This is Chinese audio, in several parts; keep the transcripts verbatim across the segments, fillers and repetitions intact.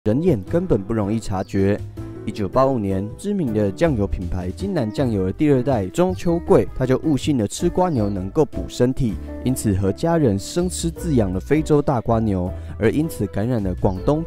人眼根本不容易察觉。一九八五年，知名的酱油品牌金兰酱油的第二代中秋贵，他就误信了吃瓜牛能够补身体，因此和家人生吃自养的非洲大瓜牛，而因此感染了广东。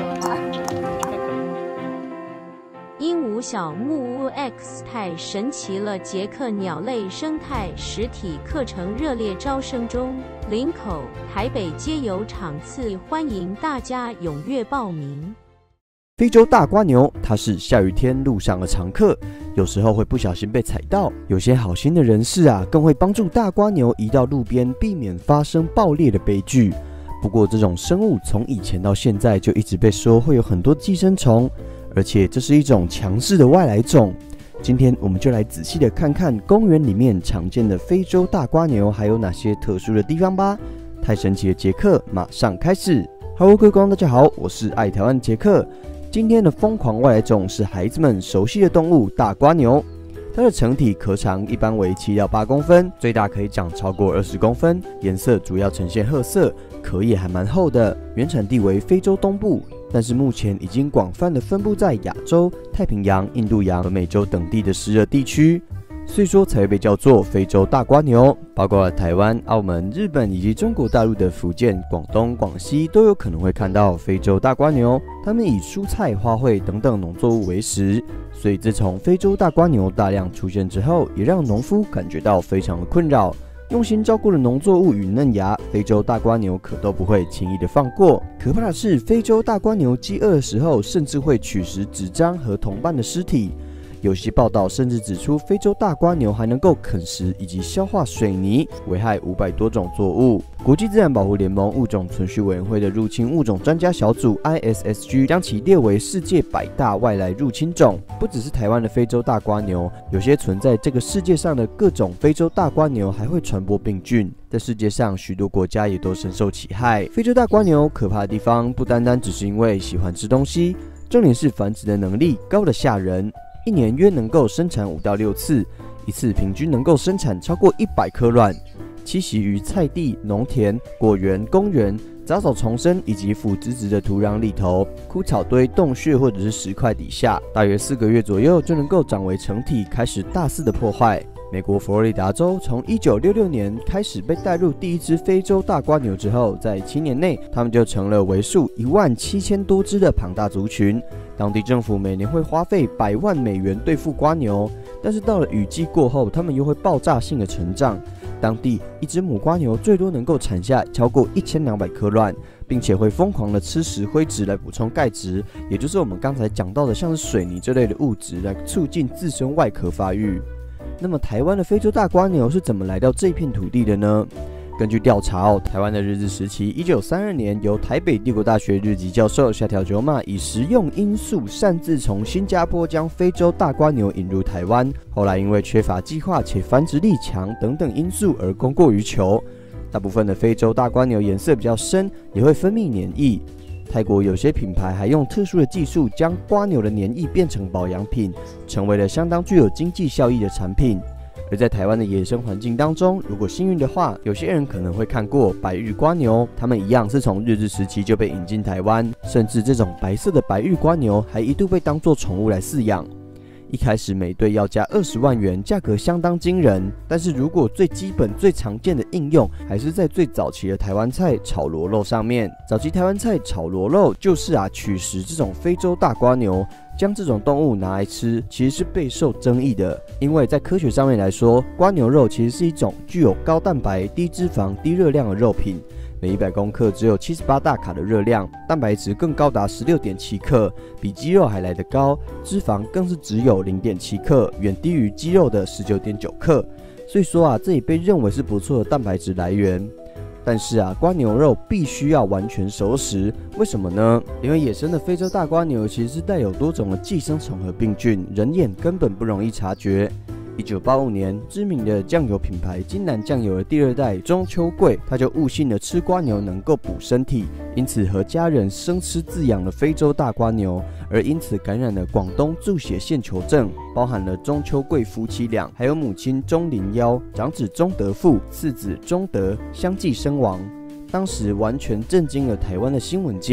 鹦鹉小木屋 X 太神奇了！捷克鸟类生态实体课程热烈招生中，林口、台北皆有场次，欢迎大家踊跃报名。 非洲大瓜牛，它是下雨天路上的常客，有时候会不小心被踩到。有些好心的人士啊，更会帮助大瓜牛移到路边，避免发生爆裂的悲剧。不过，这种生物从以前到现在就一直被说会有很多寄生虫。而且这是一种强势的外来种。今天我们就来仔细的看看公园里面常见的非洲大瓜牛还有哪些特殊的地方吧。太神奇的杰克马上开始。Hello， 各位观众大家好，我是爱台湾杰克。今天的疯狂外来种是孩子们熟悉的动物大瓜牛。它的成体壳长一般为七到八公分，最大可以长超过二十公分，颜色主要呈现褐色，壳也还蛮厚的。原产地为非洲东部。但是目前已经广泛的分布在亚洲、太平洋、印度洋和美洲等地的湿热地区，所以说才会被叫做非洲大瓜牛。包括了台湾、澳门、日本以及中国大陆的福建、广东、广西都有可能会看到非洲大瓜牛。它们以蔬菜、花卉等等农作物为食，所以自从非洲大瓜牛大量出现之后，也让农夫感觉到非常的困扰。用心照顾的农作物与嫩芽，非洲大瓜牛可都不会轻易的放过。可怕的是，非洲大瓜牛饥饿的时候，甚至会取食纸张和同伴的尸体。有些报道甚至指出，非洲大瓜牛还能够啃食以及消化水泥，危害五百多种作物。国际自然保护联盟物种存续委员会的入侵物种专家小组 I S S G 将其列为世界百大外来入侵种。不只是台湾的非洲大瓜牛，有些存在这个世界上的各种非洲大瓜牛还会传播病菌。在世界上许多国家也都深受其害。非洲大瓜牛可怕的地方不单单只是因为喜欢吃东西，重点是繁殖的能力高得吓人。一年约能够生产五到六次，一次平均能够生产超过一百颗卵。栖息于菜地、农田、果园、公园、杂草丛生以及腐殖质的土壤里头、枯草堆、洞穴或者是石块底下，大约四个月左右就能够长为成体，开始大肆的破坏。美国佛罗里达州从一九六六年开始被带入第一只非洲大瓜牛之后，在七年内，它们就成了为数一万七千多只的庞大族群。当地政府每年会花费百万美元对付瓜牛，但是到了雨季过后，它们又会爆炸性的成长。当地一只母瓜牛最多能够产下超过一千两百颗卵，并且会疯狂的吃石灰质来补充钙质，也就是我们刚才讲到的像是水泥这类的物质，来促进自身外壳发育。那么台湾的非洲大瓜牛是怎么来到这片土地的呢？根据调查哦，台湾的日治时期，一九三二年由台北帝国大学日籍教授下条九马以食用因素擅自从新加坡将非洲大瓜牛引入台湾，后来因为缺乏计划且繁殖力强等等因素而供过于求。大部分的非洲大瓜牛颜色比较深，也会分泌黏液。泰国有些品牌还用特殊的技术将瓜牛的黏液变成保养品，成为了相当具有经济效益的产品。而在台湾的野生环境当中，如果幸运的话，有些人可能会看过白玉瓜牛，它们一样是从日治时期就被引进台湾，甚至这种白色的白玉瓜牛还一度被当作宠物来饲养。一开始每对要价二十万元，价格相当惊人。但是如果最基本、最常见的应用，还是在最早期的台湾菜炒螺肉上面。早期台湾菜炒螺肉就是啊，取食这种非洲大瓜牛，将这种动物拿来吃，其实是备受争议的。因为在科学上面来说，瓜牛肉其实是一种具有高蛋白、低脂肪、低热量的肉品。每一百公克只有七十八大卡的热量，蛋白质更高达 十六点七克，比鸡肉还来得高，脂肪更是只有 零点七克，远低于鸡肉的 十九点九克。所以说啊，这也被认为是不错的蛋白质来源。但是啊，瓜牛肉必须要完全熟食，为什么呢？因为野生的非洲大瓜牛其实是带有多种的寄生虫和病菌，人眼根本不容易察觉。一九八五年，知名的酱油品牌金兰酱油的第二代中秋贵，他就误信了吃瓜牛能够补身体，因此和家人生吃自养的非洲大瓜牛，而因此感染了广东注血线球症，包含了中秋贵夫妻俩，还有母亲钟灵夭、长子钟德富、次子钟德相继身亡。当时完全震惊了台湾的新闻界。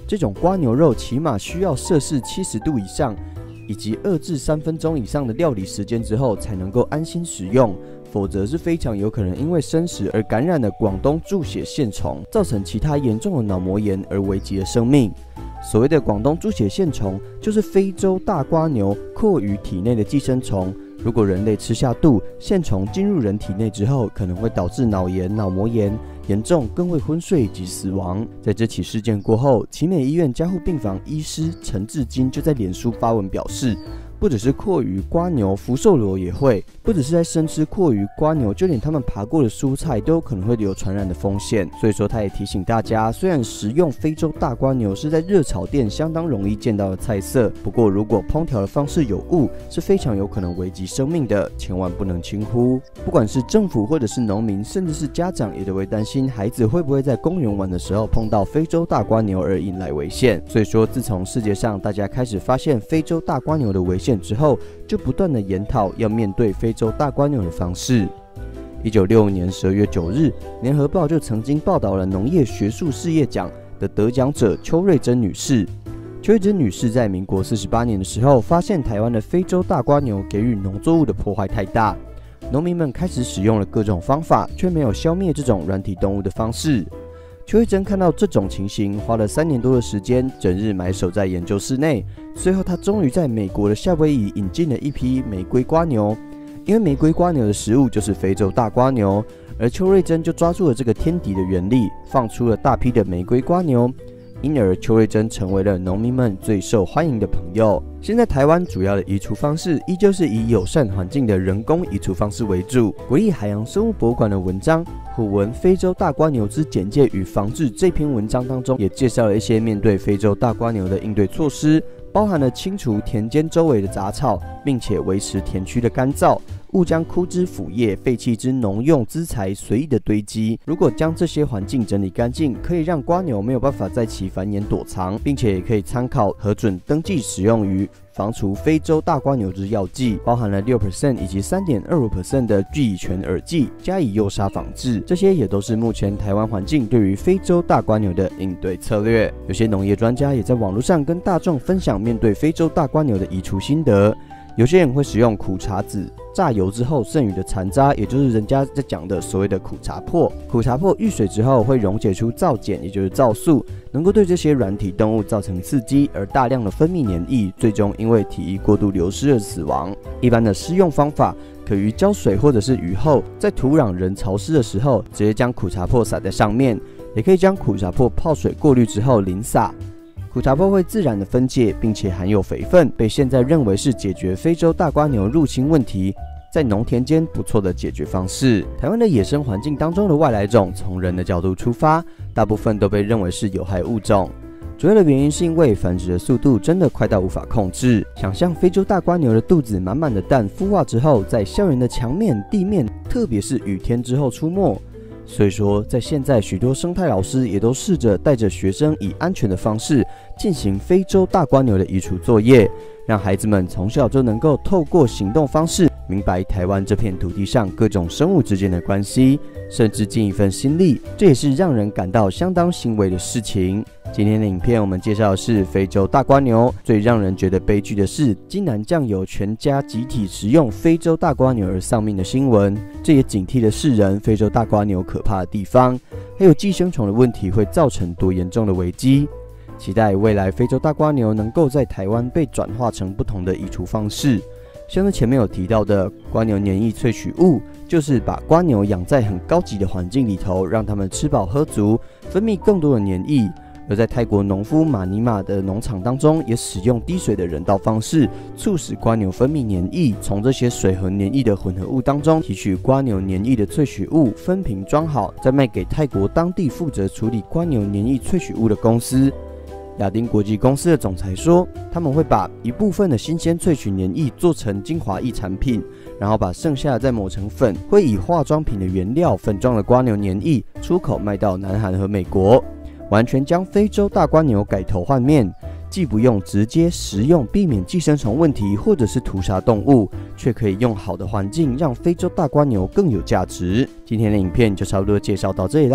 这种瓜牛肉起码需要摄氏七十度以上，以及二至三分钟以上的料理时间之后才能够安心食用，否则是非常有可能因为生食而感染了广东注血线虫，造成其他严重的脑膜炎而危及了生命。所谓的广东注血线虫，就是非洲大瓜牛蛞蝓体内的寄生虫。如果人类吃下肚，线虫进入人体内之后，可能会导致脑炎、脑膜炎，严重更会昏睡及死亡。在这起事件过后，奇美医院加护病房医师陈志金就在脸书发文表示，不只是蛞蝓、瓜牛、福寿螺也会，不只是在生吃蛞蝓、瓜牛，就连他们爬过的蔬菜都有可能会有传染的风险。所以说，他也提醒大家，虽然食用非洲大瓜牛是在热炒店相当容易见到的菜色，不过如果烹调的方式有误，是非常有可能危及生命的，千万不能轻忽。不管是政府或者是农民，甚至是家长，也都会担心孩子会不会在公园玩的时候碰到非洲大瓜牛而引来危险。所以说，自从世界上大家开始发现非洲大瓜牛的危险之后，就不断的研讨要面对非洲大瓜牛的方式。一九六五年十二月九日，联合报就曾经报道了农业学术事业奖的得奖者邱瑞珍女士。邱瑞珍女士在民国四十八年的时候，发现台湾的非洲大瓜牛给予农作物的破坏太大，农民们开始使用了各种方法，却没有消灭这种软体动物的方式。邱瑞珍看到这种情形，花了三年多的时间，整日埋首在研究室内。最后，他终于在美国的夏威夷引进了一批玫瑰瓜牛，因为玫瑰瓜牛的食物就是非洲大瓜牛，而邱瑞珍就抓住了这个天敌的原理，放出了大批的玫瑰瓜牛。因而，邱瑞珍成为了农民们最受欢迎的朋友。现在台湾主要的移除方式依旧是以友善环境的人工移除方式为主。国立海洋生物博物馆的文章《虎纹非洲大瓜牛之简介与防治》这篇文章当中，也介绍了一些面对非洲大瓜牛的应对措施，包含了清除田间周围的杂草，并且维持田区的干燥。勿将枯枝腐叶、废弃之农用资材随意的堆积。如果将这些环境整理干净，可以让瓜牛没有办法在其繁衍躲藏，并且也可以参考核准登记使用于防除非洲大瓜牛之药剂，包含了 百分之六 以及 百分之三点二五 的聚乙醛饵剂，加以诱杀防治。这些也都是目前台湾环境对于非洲大瓜牛的应对策略。有些农业专家也在网络上跟大众分享面对非洲大瓜牛的移除心得。有些人会使用苦茶籽榨油之后剩余的残渣，也就是人家在讲的所谓的苦茶粕。苦茶粕遇水之后会溶解出皂碱，也就是皂素，能够对这些软体动物造成刺激，而大量的分泌黏液，最终因为体液过度流失而死亡。一般的施用方法，可于浇水或者是雨后，在土壤仍潮湿的时候，直接将苦茶粕撒在上面，也可以将苦茶粕泡水过滤之后淋洒。苦茶粕会自然的分解，并且含有肥分，被现在认为是解决非洲大瓜牛入侵问题在农田间不错的解决方式。台湾的野生环境当中的外来种，从人的角度出发，大部分都被认为是有害物种。主要的原因是因为繁殖的速度真的快到无法控制。想象非洲大瓜牛的肚子满满的蛋孵化之后，在校园的墙面、地面，特别是雨天之后出没。所以说，在现在许多生态老师也都试着带着学生以安全的方式进行非洲大瓜牛的移除作业，让孩子们从小就能够透过行动方式明白台湾这片土地上各种生物之间的关系，甚至尽一份心力，这也是让人感到相当欣慰的事情。今天的影片我们介绍的是非洲大瓜牛，最让人觉得悲剧的是，竟然酱有全家集体食用非洲大瓜牛而丧命的新闻，这也警惕了世人非洲大瓜牛可怕的地方，还有寄生虫的问题会造成多严重的危机。期待未来非洲大瓜牛能够在台湾被转化成不同的移除方式，像是前面有提到的瓜牛黏液萃取物，就是把瓜牛养在很高级的环境里头，让它们吃饱喝足，分泌更多的黏液。而在泰国农夫马尼玛的农场当中，也使用滴水的人道方式，促使瓜牛分泌黏液，从这些水和黏液的混合物当中提取瓜牛黏液的萃取物，分瓶装好，再卖给泰国当地负责处理瓜牛黏液萃取物的公司。亚丁国际公司的总裁说，他们会把一部分的新鲜萃取黏液做成精华液产品，然后把剩下的再磨成粉，会以化妆品的原料粉状的瓜牛黏液出口卖到南韩和美国，完全将非洲大瓜牛改头换面，既不用直接食用避免寄生虫问题或者是屠杀动物，却可以用好的环境让非洲大瓜牛更有价值。今天的影片就差不多介绍到这里啦，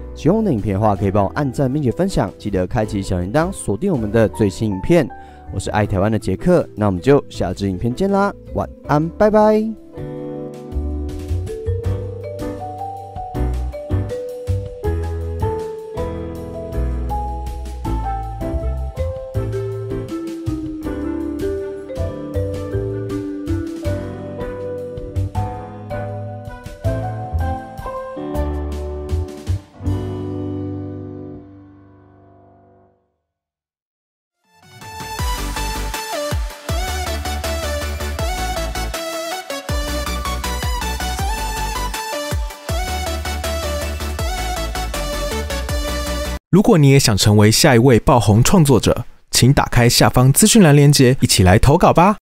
喜欢我的影片的话，可以帮我按赞并且分享，记得开启小铃铛，锁定我们的最新影片。我是爱台湾的杰克，那我们就下支影片见啦，晚安，拜拜。 如果你也想成为下一位爆红创作者，请打开下方资讯栏连结，一起来投稿吧。